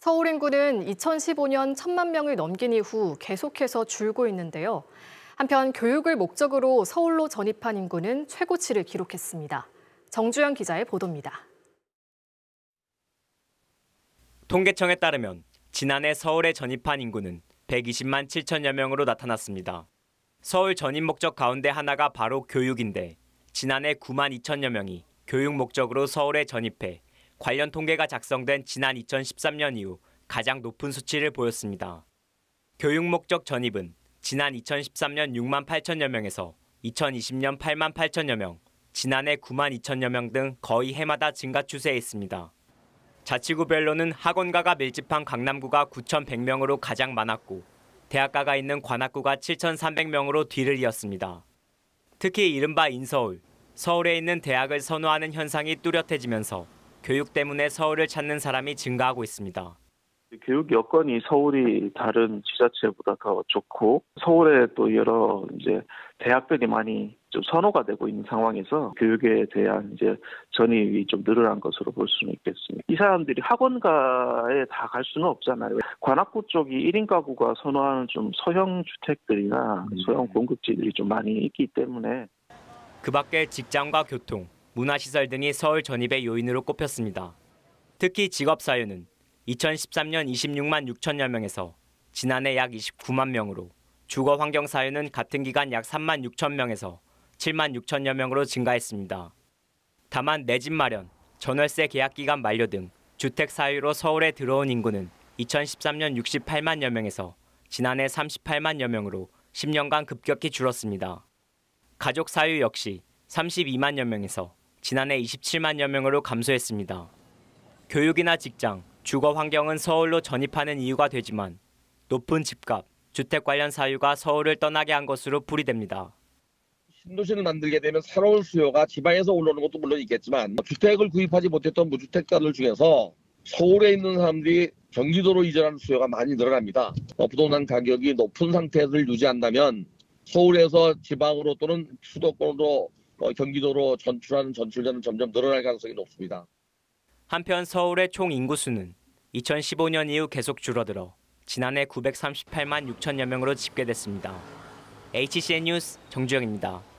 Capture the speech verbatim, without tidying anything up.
서울 인구는 이천십오 년 천만 명을 넘긴 이후 계속해서 줄고 있는데요. 한편 교육을 목적으로 서울로 전입한 인구는 최고치를 기록했습니다. 정주영 기자의 보도입니다. 통계청에 따르면 지난해 서울에 전입한 인구는 백이십만 칠천여 명으로 나타났습니다. 서울 전입 목적 가운데 하나가 바로 교육인데 지난해 구만 이천여 명이 교육 목적으로 서울에 전입해 관련 통계가 작성된 지난 이천십삼 년 이후 가장 높은 수치를 보였습니다. 교육 목적 전입은 지난 이천십삼 년 육만 팔천여 명에서 이천이십 년 팔만 팔천여 명, 지난해 구만 이천여 명 등 거의 해마다 증가 추세에 있습니다. 자치구별로는 학원가가 밀집한 강남구가 구천백 명으로 가장 많았고 대학가가 있는 관악구가 칠천삼백 명으로 뒤를 이었습니다. 특히 이른바 인서울, 서울에 있는 대학을 선호하는 현상이 뚜렷해지면서 교육 때문에 서울을 찾는 사람이 증가하고 있습니다. 교육 여건이 서울이 다른 지자체보다 더 좋고 서울에 또 여러 이제 대학들이 많이 좀 선호가 되고 있는 상황에서 교육에 대한 이제 전입이 좀 늘어난 것으로 볼 수는 있겠습니다. 이 사람들이 학원가에 다 갈 수는 없잖아요. 관악구 쪽이 일 인 가구가 선호하는 좀 소형 주택들이나 소형 공급지들이 좀 많이 있기 때문에 그 밖에 직장과 교통, 문화시설 등이 서울 전입의 요인으로 꼽혔습니다. 특히 직업 사유는 이천십삼 년 이십육만 육천여 명에서 지난해 약 이십구만 명으로 주거 환경 사유는 같은 기간 약 삼만 육천 명에서 칠만 육천여 명으로 증가했습니다. 다만 내 집 마련, 전월세 계약 기간 만료 등 주택 사유로 서울에 들어온 인구는 이천십삼 년 육십팔만여 명에서 지난해 삼십팔만여 명으로 십 년간 급격히 줄었습니다. 가족 사유 역시 삼십이만여 명에서 지난해 이십칠만여 명으로 감소했습니다. 교육이나 직장, 주거 환경은 서울로 전입하는 이유가 되지만 높은 집값, 주택 관련 사유가 서울을 떠나게 한 것으로 풀이됩니다. 신도시를 만들게 되면 새로운 수요가 지방에서 올라오는 것도 물론 있겠지만 주택을 구입하지 못했던 무주택자들 중에서 서울에 있는 사람들이 경기도로 이전하는 수요가 많이 늘어납니다. 부동산 가격이 높은 상태를 유지한다면 서울에서 지방으로 또는 수도권으로 경기도로 전출하는 전출자는 점점 늘어날 가능성이 높습니다. 한편 서울의 총 인구수는 이천십오 년 이후 계속 줄어들어 지난해 구백삼십팔만 육천여 명으로 집계됐습니다. 에이치씨엔 뉴스 정주영입니다.